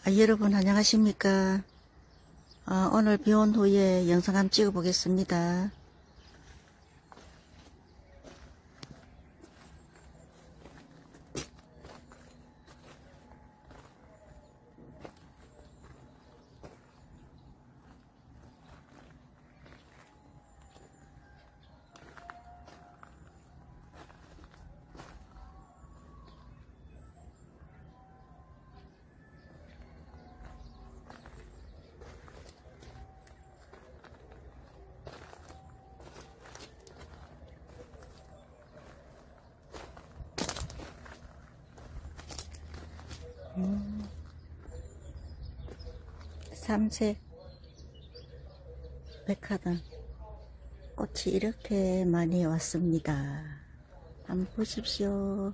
여러분 안녕하십니까. 오늘 비온 후에 영상 한번 찍어 보겠습니다. 삼색 백화등 꽃이 이렇게 많이 왔습니다. 한번 보십시오.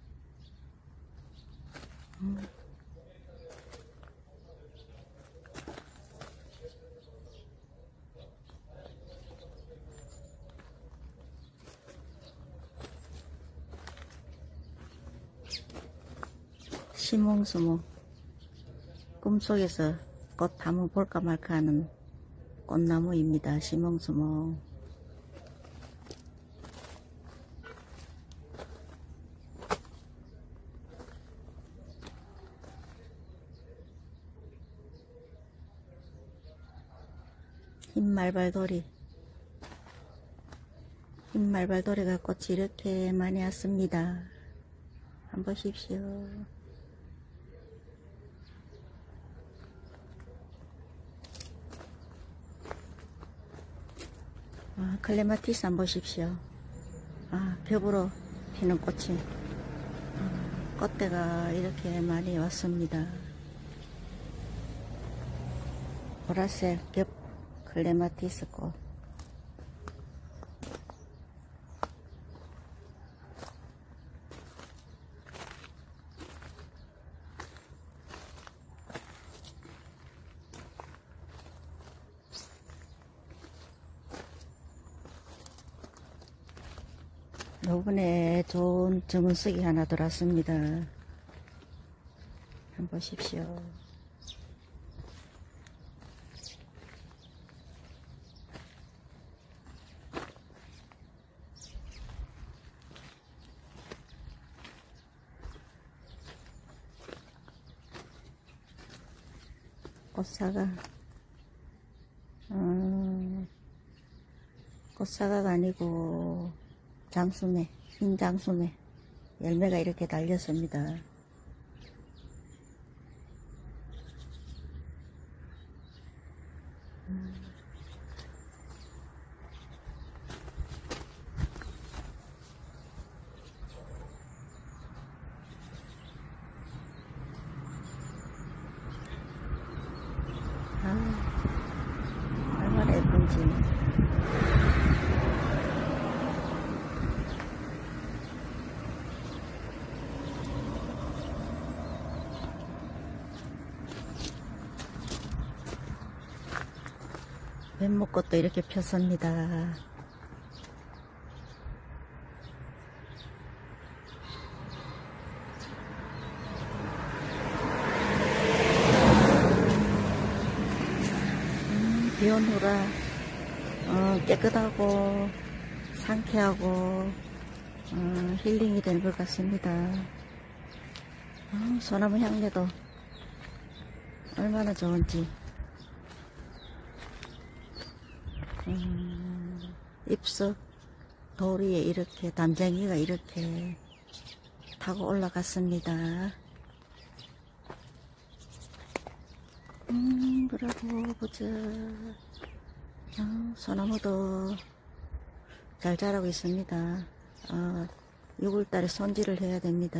시몽수몽 꿈속에서 꽃 한번 볼까 말까 하는 꽃나무입니다. 시몽수몽. 흰말발도리가 꽃이 이렇게 많이 왔습니다. 한번 보십시오. 클레마티스 한번 보십시오. 겹으로 피는 꽃이 꽃대가 이렇게 많이 왔습니다. 보라색 겹 클레마티스 꽃. 요번에 좋은 정은석이 하나 들어왔습니다. 한번 보십시오. 꽃사과가 아니고 장수매, 흰 장수매 열매가 이렇게 달렸습니다. 얼마나 예쁜지. 뱀목꽃도 이렇게 폈습니다. 비온 후라 깨끗하고 상쾌하고 힐링이 되는 것 같습니다. 소나무 향내도 얼마나 좋은지. 잎속 도리에 이렇게 담쟁이가 이렇게 타고 올라갔습니다. 그러고 보자. 소나무도 잘 자라고 있습니다. 6월달에 손질을 해야 됩니다.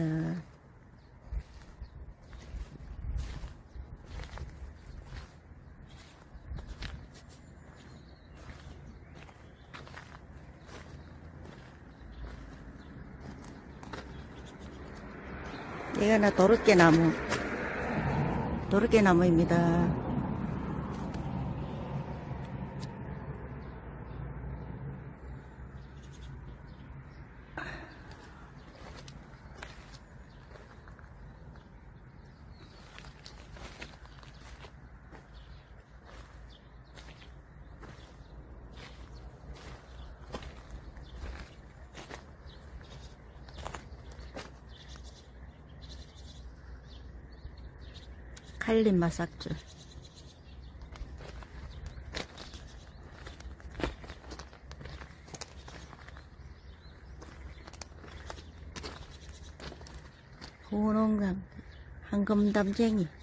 이거는 도르깨나무입니다. 한림 마삭주. 호농강 황금담쟁이.